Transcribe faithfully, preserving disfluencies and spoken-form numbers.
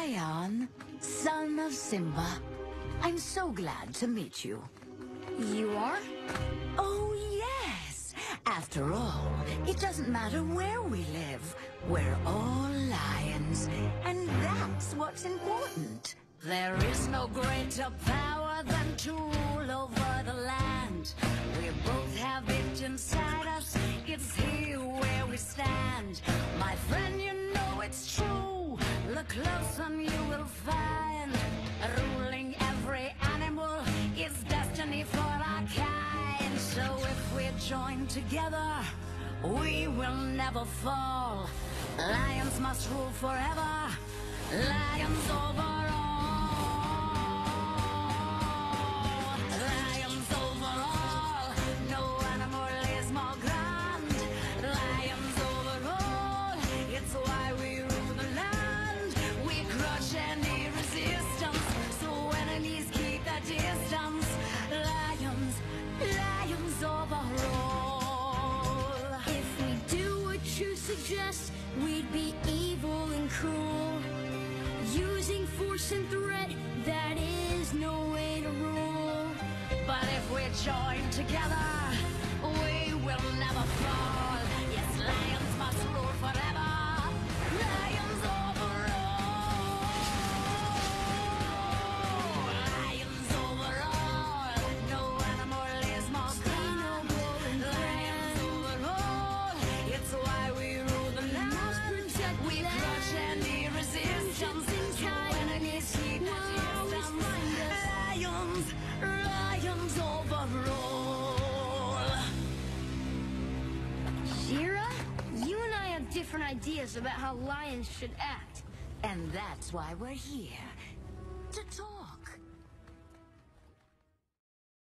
Lion, son of Simba. I'm so glad to meet you. You are? Oh, yes. After all, it doesn't matter where we live. We're all lions, and that's what's important. There is no greater power than to rule over the land. We both have it inside us. It's here where we stand. My friend, you know it's true. Look close and you will find ruling every animal is destiny for our kind. So if we join together, we will never fall. Lions must rule forever. Lions over all. Lions over all. No animal is more grand. Lions over all. It's why we rule the land. We crush any resistance, so enemies keep their distance. Lions, lions over all. If we do what you suggest, we'd be evil and cruel, using force and threat. That is no way to rule. But if we join together, we will never fall. Yes, lions must rule forever. Lions over all. Lions over all. No animal is more grand. Lions over all. It's why we rule the land. We crush any resistance, so enemies keep their distance. Lions, lions over all. Shira, you and I have different ideas about how lions should act. And that's why we're here,